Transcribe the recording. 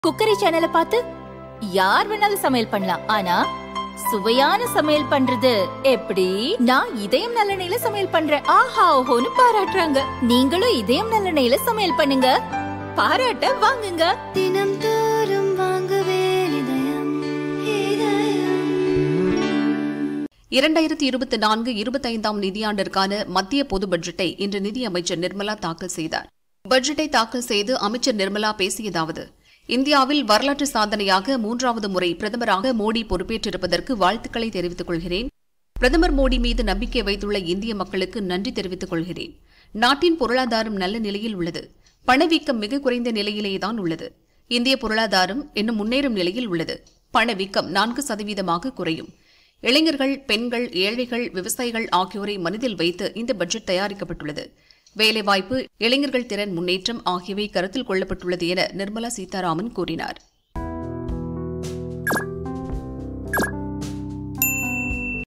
Cookery சேனலை பார்த்து யார் வேணாலும் சமையல் பண்ணலாம். ஆனா சுவையான சமையல் பண்றது எப்படி? நான் இதயம் நல்லெண்ணெயில சமையல் பண்றேன். ஆஹா ஓஹோன்னு பாராட்டுறாங்க. நீங்களும் இதயம் நல்லெண்ணெயில சமையல் பண்ணுங்க, பாராட்ட வாங்குங்க. தினம் தோறும் வாங்குவே இதயம். 2024-25 நிதியாண்டிற்கான மத்திய பொது பட்ஜெட்டை இன்று நிதியமைச்சர் நிர்மலா தாக்கல் செய்தார். பட்ஜெட்டை தாக்கல் செய்து அமைச்சர் நிர்மலா பேசியதாவது: இந்தியாவில் வரலாற்று சாதனையாக 3வது முறை பிரதமராக மோடி பொறுப்பேற்றிருப்பதற்கு வாழ்த்துக்களை தெரிவித்துக் கொள்கிறேன். பிரதமர் மோடி மீது நம்பிக்கை வைத்துள்ள இந்திய மக்களுக்கு நன்றி தெரிவித்துக் கொள்கிறேன். நாட்டின் பொருளாதாரம் நல்ல நிலையில் உள்ளது. பணவீக்கம் மிக குறைந்த நிலையிலேதான் உள்ளது. இந்திய பொருளாதாரம் இன்னும் முன்னேறும் நிலையில் உள்ளது. பணவீக்கம் 4% குறையும். இளைஞர்கள், பெண்கள், ஏழைகள், விவசாயிகள் ஆகியோரை மனதில் வைத்து இந்த பட்ஜெட் தயாரிக்கப்பட்டுள்ளது. வேலைவாய்ப்பு, இளைஞர்கள் திறன் முன்னேற்றம் ஆகியவை கருத்தில் கொள்ளப்பட்டுள்ளது என நிர்மலா சீதாராமன் கூறினார்.